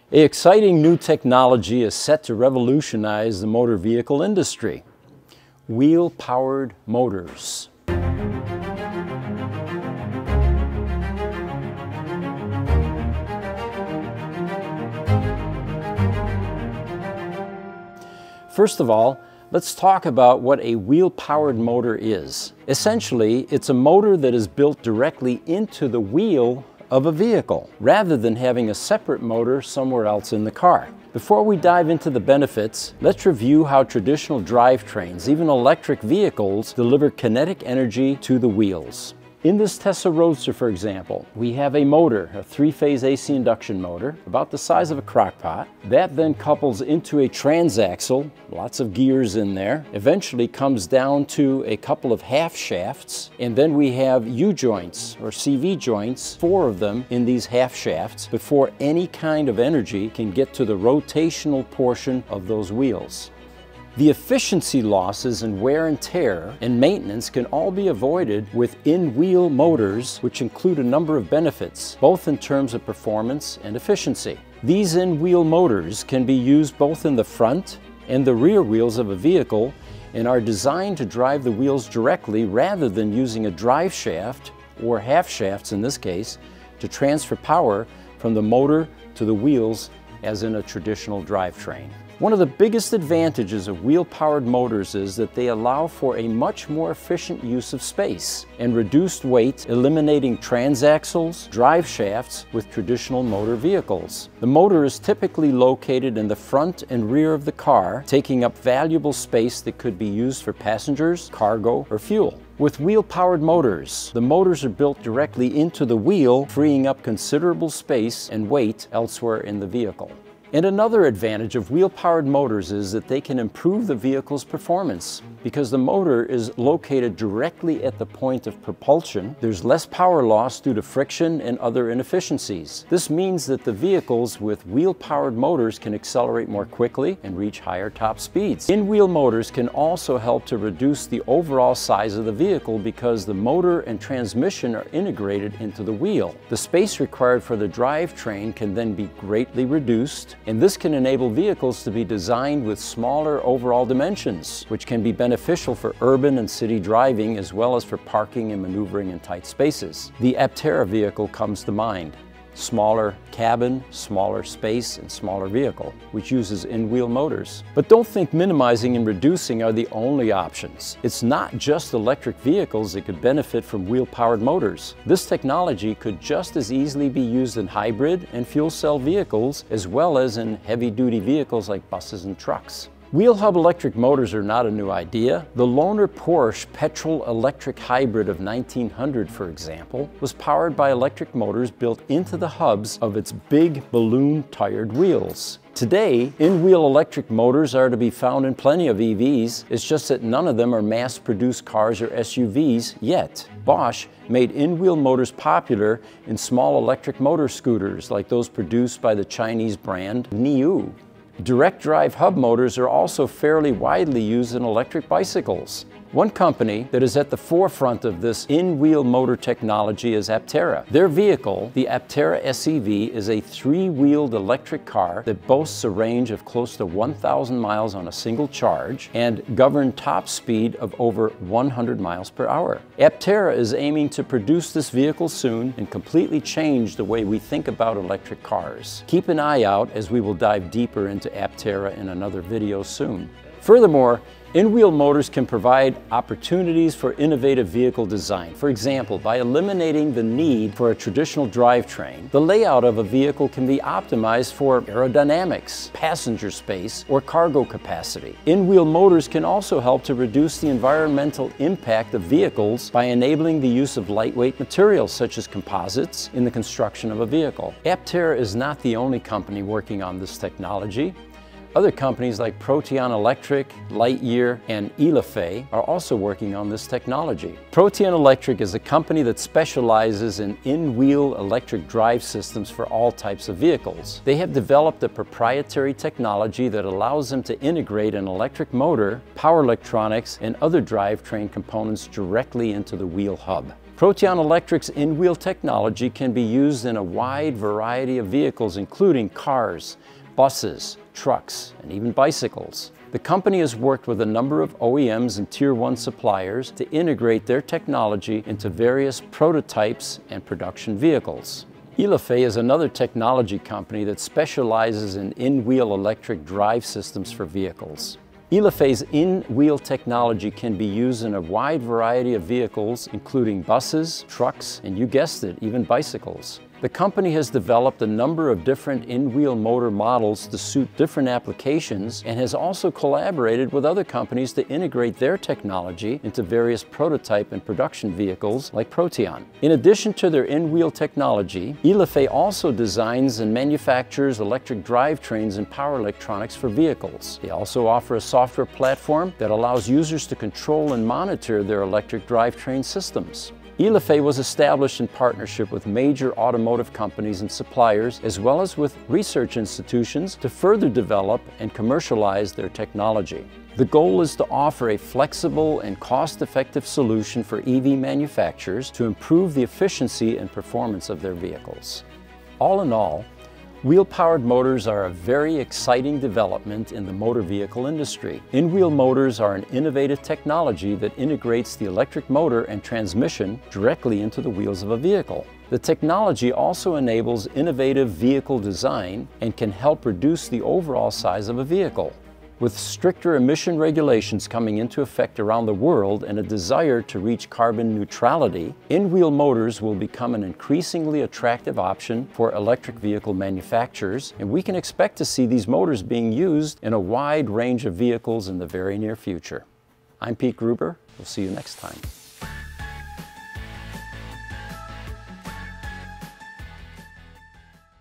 An exciting new technology is set to revolutionize the motor vehicle industry: wheel-powered motors. First of all, let's talk about what a wheel-powered motor is. Essentially, it's a motor that is built directly into the wheel of a vehicle, rather than having a separate motor somewhere else in the car. Before we dive into the benefits, let's review how traditional drivetrains, even electric vehicles, deliver kinetic energy to the wheels. In this Tesla Roadster, for example, we have a motor, a three-phase AC induction motor, about the size of a crock pot. That then couples into a transaxle, lots of gears in there, eventually comes down to a couple of half shafts, and then we have U-joints, or CV joints, 4 of them in these half shafts, before any kind of energy can get to the rotational portion of those wheels. The efficiency losses and wear and tear and maintenance can all be avoided with in-wheel motors, which include a number of benefits, both in terms of performance and efficiency. These in-wheel motors can be used both in the front and the rear wheels of a vehicle and are designed to drive the wheels directly rather than using a drive shaft, or half shafts in this case, to transfer power from the motor to the wheels as in a traditional drivetrain. One of the biggest advantages of wheel-powered motors is that they allow for a much more efficient use of space and reduced weight, eliminating transaxles, drive shafts with traditional motor vehicles. The motor is typically located in the front and rear of the car, taking up valuable space that could be used for passengers, cargo, or fuel. With wheel-powered motors, the motors are built directly into the wheel, freeing up considerable space and weight elsewhere in the vehicle. And another advantage of wheel-powered motors is that they can improve the vehicle's performance. Because the motor is located directly at the point of propulsion, there's less power loss due to friction and other inefficiencies. This means that the vehicles with wheel-powered motors can accelerate more quickly and reach higher top speeds. In-wheel motors can also help to reduce the overall size of the vehicle because the motor and transmission are integrated into the wheel. The space required for the drivetrain can then be greatly reduced, and this can enable vehicles to be designed with smaller overall dimensions, which can be beneficial for urban and city driving as well as for parking and maneuvering in tight spaces. The Aptera vehicle comes to mind. Smaller cabin, smaller space, and smaller vehicle, which uses in-wheel motors. But don't think minimizing and reducing are the only options. It's not just electric vehicles that could benefit from wheel-powered motors. This technology could just as easily be used in hybrid and fuel cell vehicles, as well as in heavy-duty vehicles like buses and trucks. Wheel hub electric motors are not a new idea. The Lohner Porsche petrol-electric hybrid of 1900, for example, was powered by electric motors built into the hubs of its big balloon-tired wheels. Today, in-wheel electric motors are to be found in plenty of EVs. It's just that none of them are mass-produced cars or SUVs yet. Bosch made in-wheel motors popular in small electric motor scooters like those produced by the Chinese brand Niu. Direct drive hub motors are also fairly widely used in electric bicycles. One company that is at the forefront of this in-wheel motor technology is Aptera. Their vehicle, the Aptera SEV, is a 3-wheeled electric car that boasts a range of close to 1,000 miles on a single charge and governed top speed of over 100 miles per hour. Aptera is aiming to produce this vehicle soon and completely change the way we think about electric cars. Keep an eye out as we will dive deeper into Aptera in another video soon. Furthermore, in-wheel motors can provide opportunities for innovative vehicle design. For example, by eliminating the need for a traditional drivetrain, the layout of a vehicle can be optimized for aerodynamics, passenger space, or cargo capacity. In-wheel motors can also help to reduce the environmental impact of vehicles by enabling the use of lightweight materials such as composites in the construction of a vehicle. Aptera is not the only company working on this technology. Other companies like Protean Electric, Lightyear, and Elefay are also working on this technology. Protean Electric is a company that specializes in in-wheel electric drive systems for all types of vehicles. They have developed a proprietary technology that allows them to integrate an electric motor, power electronics, and other drivetrain components directly into the wheel hub. Proteon Electric's in-wheel technology can be used in a wide variety of vehicles, including cars, buses, trucks, and even bicycles. The company has worked with a number of OEMs and Tier 1 suppliers to integrate their technology into various prototypes and production vehicles. Elefay is another technology company that specializes in in-wheel electric drive systems for vehicles. Elefay's in-wheel technology can be used in a wide variety of vehicles, including buses, trucks, and you guessed it, even bicycles. The company has developed a number of different in-wheel motor models to suit different applications and has also collaborated with other companies to integrate their technology into various prototype and production vehicles like Proteon. In addition to their in-wheel technology, Elefay also designs and manufactures electric drivetrains and power electronics for vehicles. They also offer a software platform that allows users to control and monitor their electric drivetrain systems. Elefay was established in partnership with major automotive companies and suppliers, as well as with research institutions to further develop and commercialize their technology. The goal is to offer a flexible and cost-effective solution for EV manufacturers to improve the efficiency and performance of their vehicles. All in all, wheel-powered motors are a very exciting development in the motor vehicle industry. In-wheel motors are an innovative technology that integrates the electric motor and transmission directly into the wheels of a vehicle. The technology also enables innovative vehicle design and can help reduce the overall size of a vehicle. With stricter emission regulations coming into effect around the world and a desire to reach carbon neutrality, in-wheel motors will become an increasingly attractive option for electric vehicle manufacturers, and we can expect to see these motors being used in a wide range of vehicles in the very near future. I'm Pete Gruber. We'll see you next time.